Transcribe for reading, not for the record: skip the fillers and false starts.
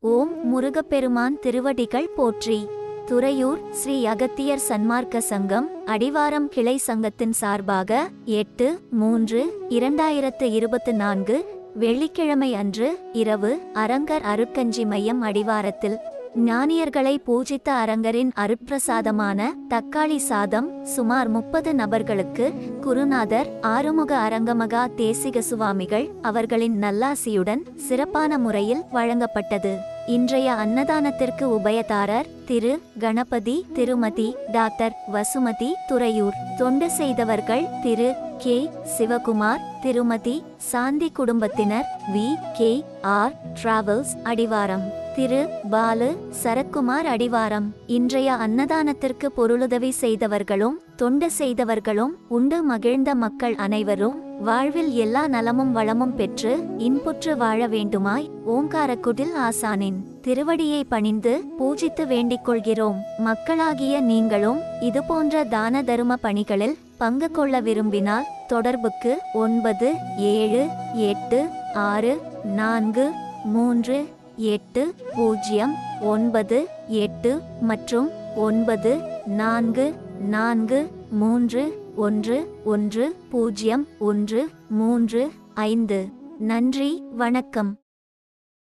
ஓம் முருகப்பெருமான் திருவடிகள் போற்றி. துறையூர் ஸ்ரீ அகத்தியர் சன்மார்க்க சங்கம் அடிவாரம் கிளை சங்கத்தின் சார்பாக 8/3/2024 வெள்ளிக்கிழமை அன்று இரவு அரங்கர் அருட்கஞ்சி மையம் அடிவாரத்தில் ஞானியர்களை பூஜித்த அரங்கரின் அருட்பிரசாதமான தக்காளி சாதம் சுமார் 30 நபர்களுக்கு குருநாதர் ஆறுமுக அரங்கமகா தேசிக சுவாமிகள் அவர்களின் நல்லாசியுடன் சிறப்பான முறையில் வழங்கப்பட்டது. இன்றைய அன்னதானத்திற்கு உபயதாரர் திரு கணபதி, திருமதி டாக்டர் வசுமதி, துறையூர். தொண்டு செய்தவர்கள் திரு கே சிவகுமார், திருமதி சாந்தி, குடும்பத்தினர் VKR டிராவல்ஸ் அடிவாரம், திரு பாலு சரத்குமார் அடிவாரம். இன்றைய அன்னதானத்திற்கு பொருளுதவி செய்தவர்களும் தொண்டு செய்தவர்களும் உண்டு மகிழ்ந்த மக்கள் அனைவரும் வாழ்வில் எல்லா நலமும் வளமும் பெற்று இன்புற்று வாழ வேண்டுமாய் ஓங்காரக்குடில் ஆசானின் திருவடியை பணிந்து பூஜித்து வேண்டிக் கொள்கிறோம். மக்களாகிய நீங்களும் இதுபோன்ற தான தரும பணிகளில் பங்கு கொள்ள விரும்பினால் தொடர்புக்கு 97743838 மற்றும் 9443111035. நன்றி, வணக்கம்.